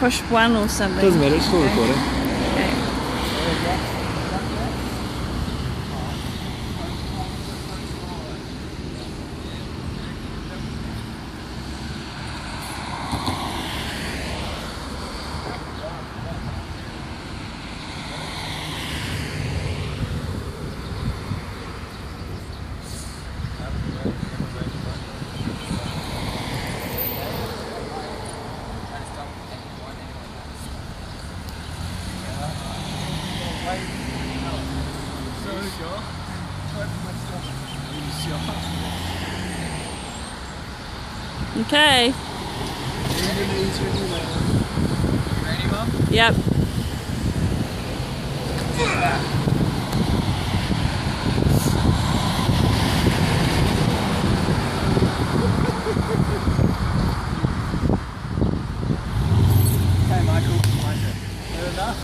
push one or something. Doesn't matter, it's still recording. Okay. Okay. Ready, Mum? Yep.